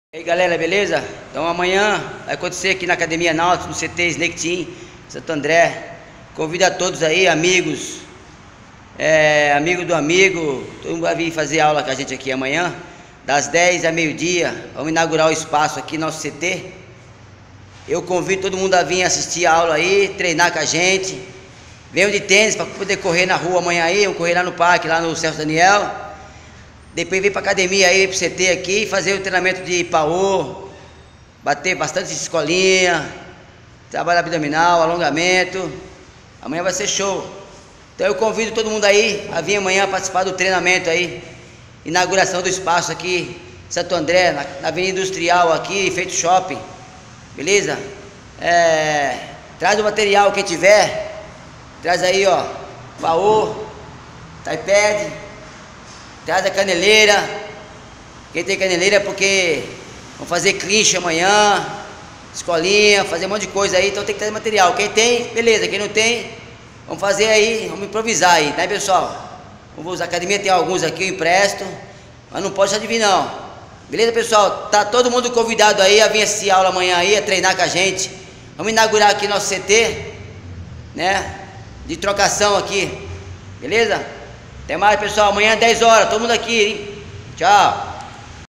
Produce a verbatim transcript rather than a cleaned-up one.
E aí galera, beleza? Então amanhã vai acontecer aqui na Academia Náutica, no C T Snake Team, Santo André. Convido a todos aí, amigos, é, amigo do amigo, todo mundo vai vir fazer aula com a gente aqui amanhã, das dez a meio-dia. Vamos inaugurar o espaço aqui, nosso C T. Eu convido todo mundo a vir assistir a aula aí, treinar com a gente. Venham de tênis para poder correr na rua amanhã aí, vamos correr lá no parque, lá no Celso Daniel. Depois vem para academia aí, pro C T aqui, fazer o treinamento de power, bater bastante escolinha, trabalho abdominal, alongamento. Amanhã vai ser show. Então eu convido todo mundo aí a vir amanhã participar do treinamento aí, inauguração do espaço aqui, Santo André, na, na Avenida Industrial aqui, feito shopping, beleza? É, traz o material quem tiver, traz aí ó, power, iPad. Traz a caneleira. Quem tem caneleira é porque vamos fazer clinch amanhã, escolinha, fazer um monte de coisa aí, então tem que trazer material. Quem tem, beleza. Quem não tem, vamos fazer aí, vamos improvisar aí, né pessoal? Vamos, a academia tem alguns aqui, eu empresto, mas não pode deixar de vir não. Beleza pessoal? Tá todo mundo convidado aí a vir assistir a aula amanhã aí, a treinar com a gente. Vamos inaugurar aqui nosso C T, né? De trocação aqui, beleza? Até mais pessoal, amanhã dez horas, todo mundo aqui, hein? Tchau!